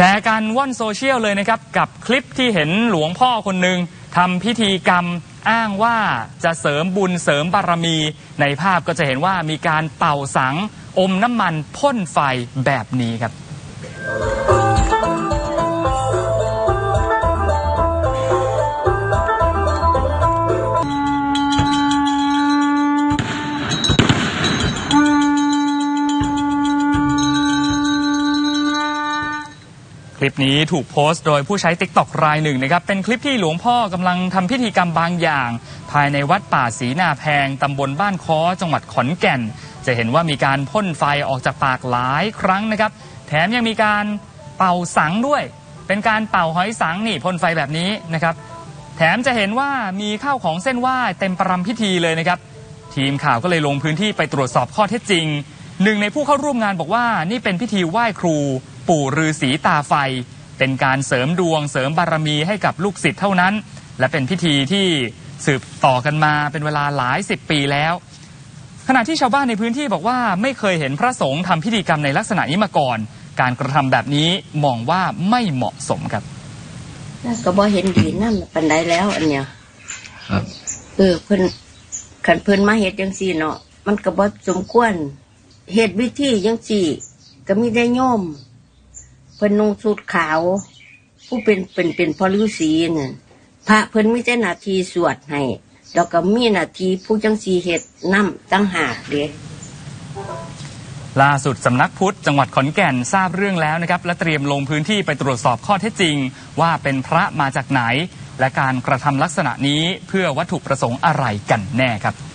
ร์กันว่อนโซเชียลเลยนะครับกับคลิปที่เห็นหลวงพ่อคนหนึ่งทำพิธีกรรมอ้างว่าจะเสริมบุญเสริมบารมีในภาพก็จะเห็นว่ามีการเป่าสังอมน้ำมันพ่นไฟแบบนี้ครับคลิปนี้ถูกโพสต์โดยผู้ใช้ TikTok รายหนึ่งนะครับเป็นคลิปที่หลวงพ่อกำลังทำพิธีกรรมบางอย่างภายในวัดป่าศรีนาแพงตำบลบ้านค้อจังหวัดขอนแก่นจะเห็นว่ามีการพ่นไฟออกจากปากหลายครั้งนะครับแถมยังมีการเป่าสังด้วยเป็นการเป่าหอยสังนี่พ่นไฟแบบนี้นะครับแถมจะเห็นว่ามีข้าวของเส้นไหว้เต็มประรำพิธีเลยนะครับทีมข่าวก็เลยลงพื้นที่ไปตรวจสอบข้อเท็จจริงหนึ่งในผู้เข้าร่วมงานบอกว่านี่เป็นพิธีไหว้ครูปู่ฤาษีตาไฟเป็นการเสริมดวงเสริมบารมีให้กับลูกศิษย์เท่านั้นและเป็นพิธีที่สืบต่อกันมาเป็นเวลาหลาย10 ปีแล้วขณะที่ชาวบ้านในพื้นที่บอกว่าไม่เคยเห็นพระสงฆ์ทำพิธีกรรมในลักษณะนี้มาก่อนการกระทำแบบนี้มองว่าไม่เหมาะสมครับก็บ่เห็นดีนั่นปันใดแล้วอันเนี้ยครับเพิ่นขันเพิ่นมาเฮ็ดจังซี่เนาะมันก็บ่สมควรเฮ็ดวิธีจังซี่ก็มีได้โยมเพิ่นนุ่งชุดขาวผู้เป็นพ่อฤาษีนั่นพระเพิ่นมีแต่หน้าที่สวดให้แล้วก็มีหน้าที่ผู้จังซี่เฮ็ดนำตั้งหากเด้ล่าสุดสำนักพุทธจังหวัดขอนแก่นทราบเรื่องแล้วนะครับและเตรียมลงพื้นที่ไปตรวจสอบข้อเท็จจริงว่าเป็นพระมาจากไหนและการกระทำลักษณะนี้เพื่อวัตถุประสงค์อะไรกันแน่ครับ